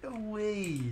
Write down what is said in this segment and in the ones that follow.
No way.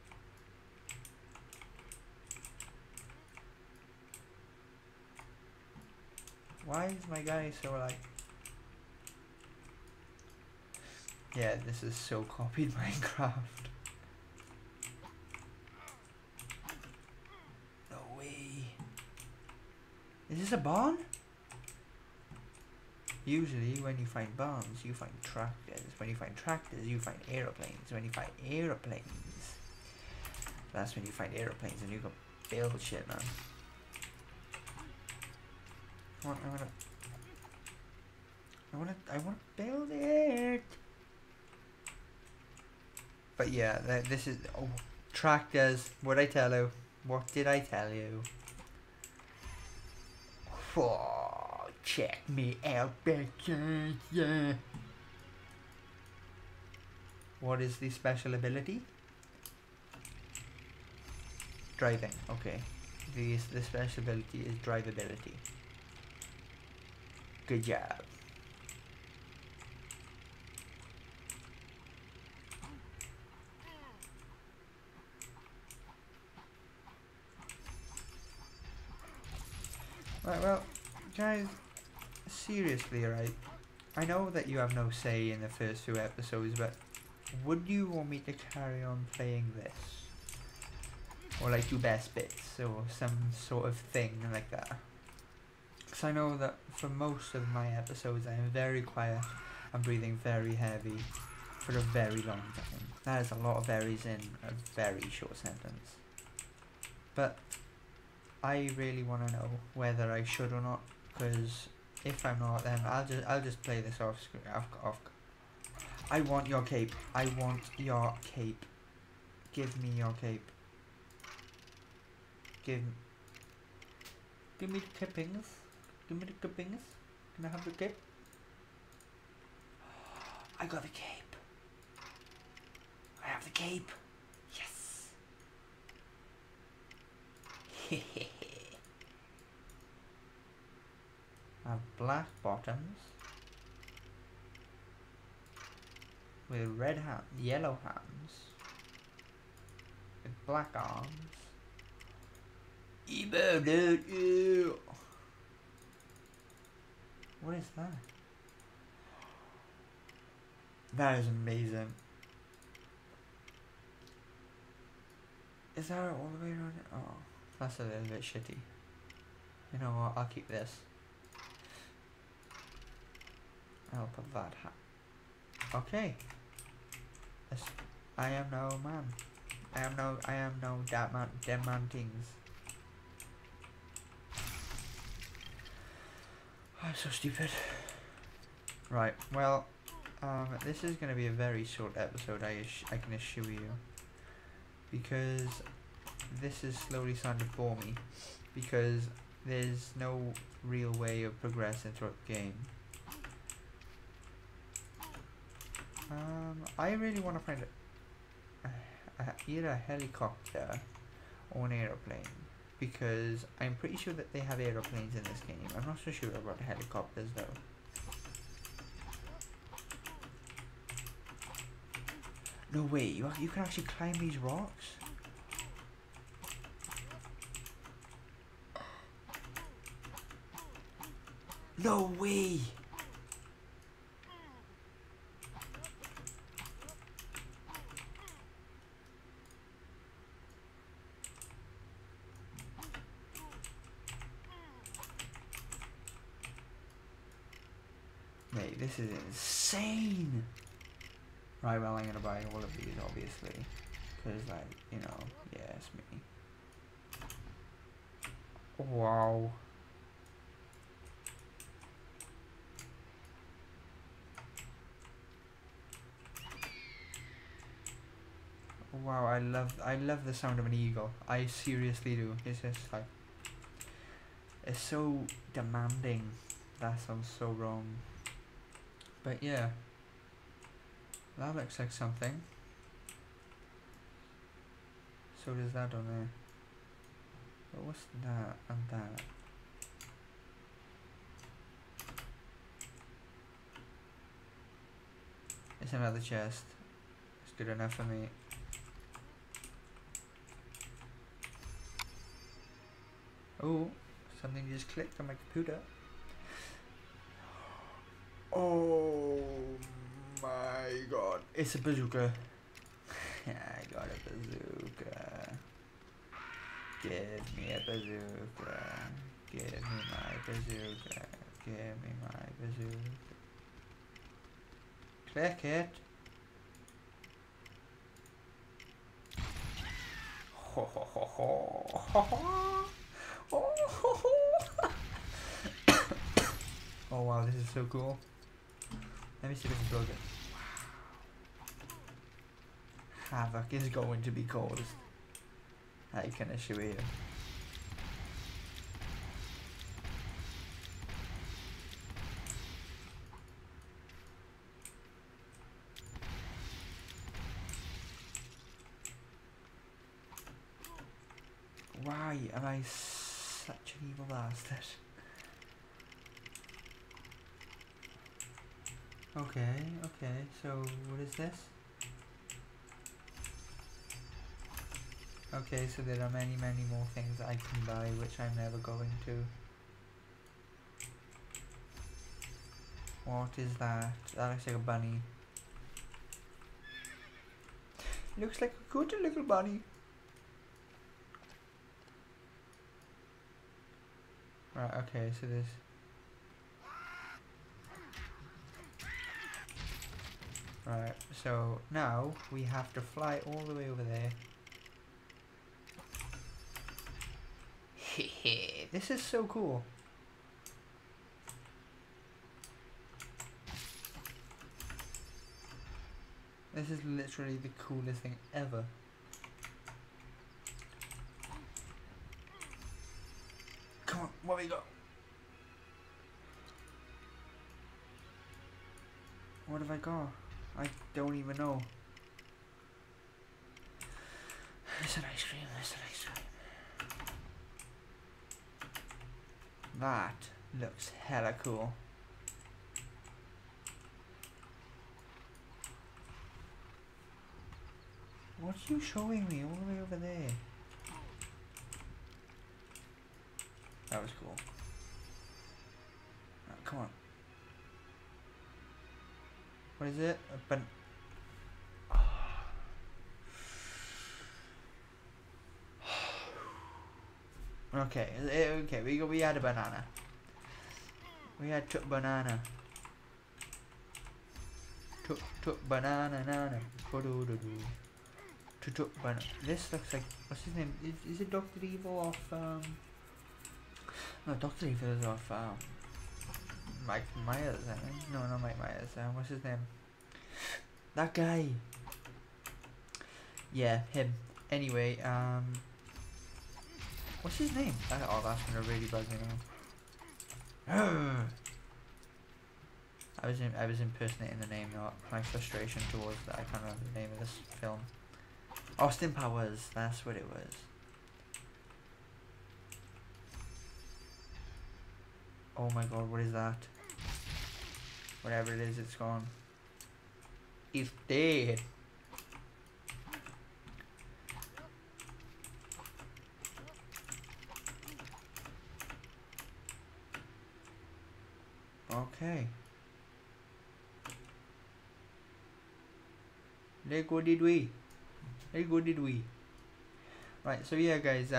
Why is my guy so like... Yeah, this is so copied Minecraft. No way. Is this a barn? Usually when you find barns, you find tractors. When you find tractors, you find aeroplanes. When you find aeroplanes, that's when you find aeroplanes and you can build shit, man. I wanna build it. But yeah, this is, oh, tractors. What I tell you? What did I tell you? Oh, check me out, bitches. Yeah. What is the special ability? Driving. Okay. The special ability is drivability. Good job. Right, well, guys, seriously, right? I know that you have no say in the first few episodes, but would you want me to carry on playing this? Or like do best bits, or some sort of thing like that? Because I know that for most of my episodes I am very quiet and breathing very heavy for a very long time. That is a lot of berries in a very short sentence. But I really want to know whether I should or not, because if I'm not, then I'll just play this off screen. Off. I want your cape. I want your cape. Give me your cape. Give me the clippings. Give me the clippings. Can I have the cape? I got the cape. I have the cape. Yes. I have black bottoms with red hands, yellow hands, with black arms. Emo, dude, ew. What is that? That is amazing. Is that all the way around it? Oh, that's a little bit shitty. You know what? I'll keep this. I'll put that hat. Okay. Yes, I am no man. I am no dead man things. I'm so stupid. Right, well, this is going to be a very short episode, I can assure you. Because this is slowly starting to bore me. Because there's no real way of progressing throughout the game. I really want to find either a helicopter or an aeroplane, because I'm pretty sure that they have aeroplanes in this game. I'm not so sure about helicopters though. No way, you can actually climb these rocks? No way! Mate, this is insane! Right, well, I'm gonna buy all of these, obviously. Because, like, you know, yeah, it's me. Wow. Wow, I love the sound of an eagle. I seriously do. It's just like, it's so demanding. That sounds so wrong. But yeah, that looks like something. So does that on there. But what's that and that? It's another chest. It's good enough for me. Oh, something just clicked on my computer. Oh my god. It's a bazooka. I got a bazooka. Give me a bazooka. Give me my bazooka. Give me my bazooka. Click it. Ho ho ho ho ho ho. Oh, ho, ho. Oh wow, this is so cool. Let me see if I can plug it. Havoc is going to be caused. I can assure you. Why am I such an evil bastard? Okay, okay, so what is this? Okay, so there are many more things I can buy which I'm never going to. What is that? That looks like a bunny. Looks like a good little bunny. Right, okay, so there's... Right, so now we have to fly all the way over there. Hehe, this is so cool. This is literally the coolest thing ever. Come on, where we go? What have I got? I don't even know. It's an ice cream, it's an ice cream. That looks hella cool. What's you showing me all the way over there? That was cool. Oh, come on. What is it? Okay, okay, we had a banana. We had took banana. Took banana nana. Took banana. This looks like, what's his name? Is it Dr. Evil off no, Dr. Evil is off Mike Myers, I think. No, not Mike Myers. What's his name? That guy. Yeah, him. Anyway, what's his name? Oh, that's gonna really bug me now. I was impersonating the name, not my frustration towards that. I can't remember the name of this film. Austin Powers. That's what it was. Oh my god, what is that? Whatever it is, it's gone. It's dead. Okay. Let go did we? Let go did we? Right, so yeah guys,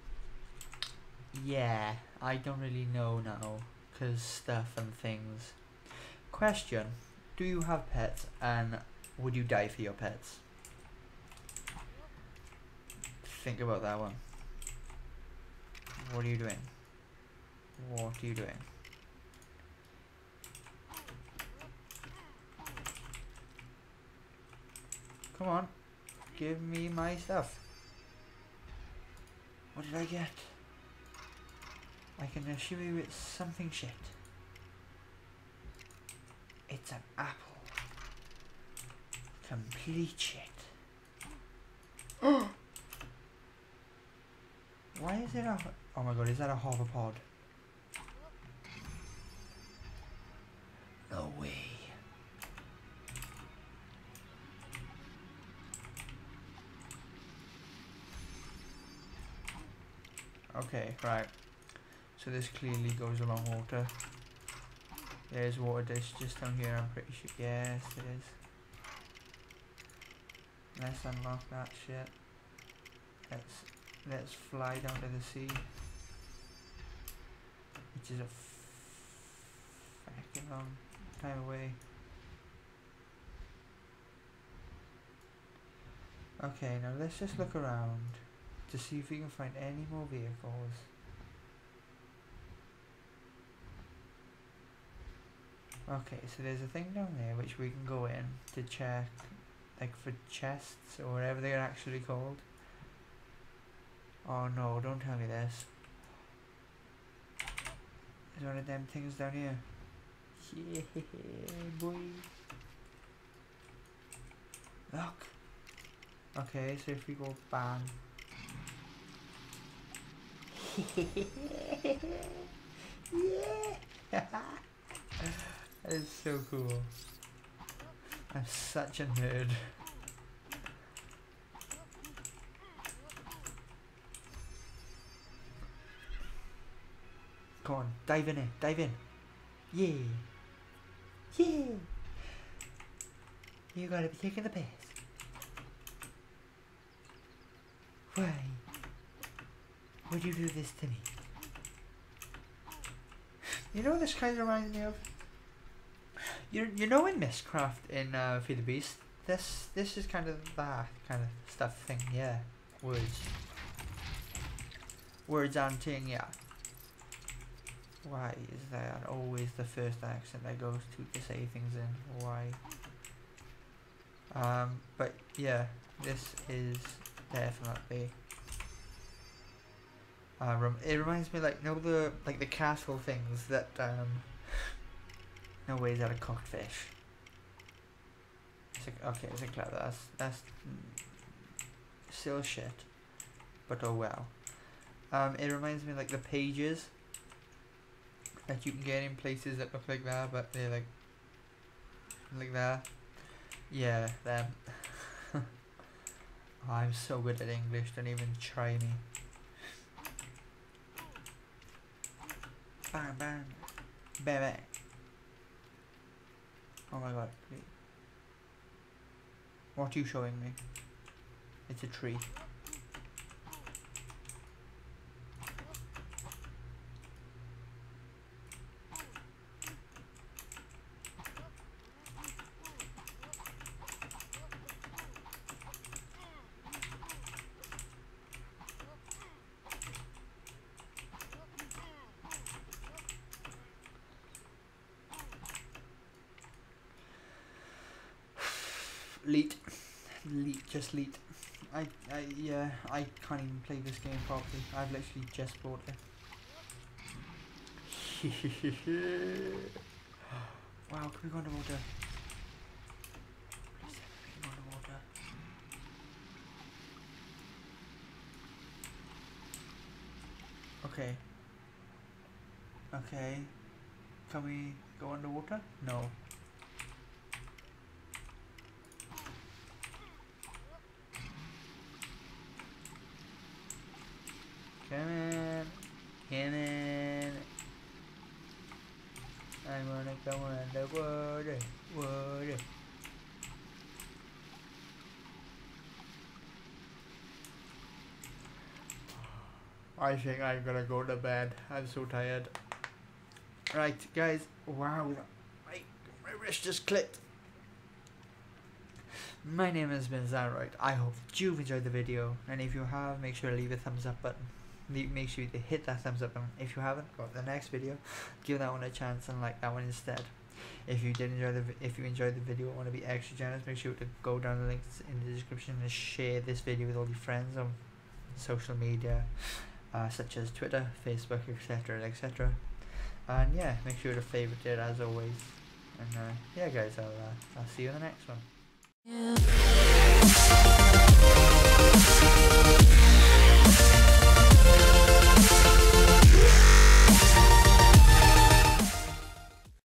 yeah, I don't really know now, cause stuff and things. Question, do you have pets and would you die for your pets? Think about that one. What are you doing? What are you doing? Come on, give me my stuff. What did I get? I can assure you it's something shit. It's an apple. Complete shit. Why is it a... Oh my god, is that a hoverpod? No way. Okay, right. So this clearly goes along water. There's water dish just down here, I'm pretty sure. Yes, it is. Let's unlock that shit. Let's fly down to the sea. Which is a fucking long time away. Okay, now let's just look around to see if we can find any more vehicles. Okay, so there's a thing down there which we can go in to check, like for chests or whatever they're actually called. Oh no, don't tell me this. There's one of them things down here. Yeah, boy. Look. Okay, so if we go bang. Yeah. That is so cool. I'm such a nerd. Come on, dive in it, dive in. Yeah. Yeah. You gotta be taking the piss. Why would you do this to me? You know what this kind of reminds me of? You know in Mistcraft in Feed the Beast, this is kind of that kind of stuff thing, yeah. Words and thing, yeah. Why is that always the first accent I go to say things in? Why? But yeah, this is definitely. It reminds me like the castle things that no ways out of cooked fish. It's like, okay, it's like that's still shit, but oh well. It reminds me like the pages that you can get in places that look like that, but they're like that. Yeah, them. Oh, I'm so good at English, don't even try me. Bang bang. Bang bang. Oh my god, please. What are you showing me? It's a tree. Just leet. Yeah, I can't even play this game properly. I've literally just bought it. Wow, can we go underwater? Please let me go underwater. Okay. Okay. Can we go underwater? No. Come in. Come in. I wanna go underwater. Water. I think I'm gonna go to bed. I'm so tired. Right, guys. Wow, my wrist just clicked. My name has been Xanroed. I hope that you've enjoyed the video, and if you have, make sure to leave a thumbs up button. Make sure to hit that thumbs up button. If you haven't, go to the next video, give that one a chance and like that one instead. If you enjoyed the video and want to be extra generous, make sure to go down the links in the description and share this video with all your friends on social media, such as Twitter, Facebook, etc., etc. And yeah, make sure to favorite it as always. And yeah, guys, I'll see you in the next one.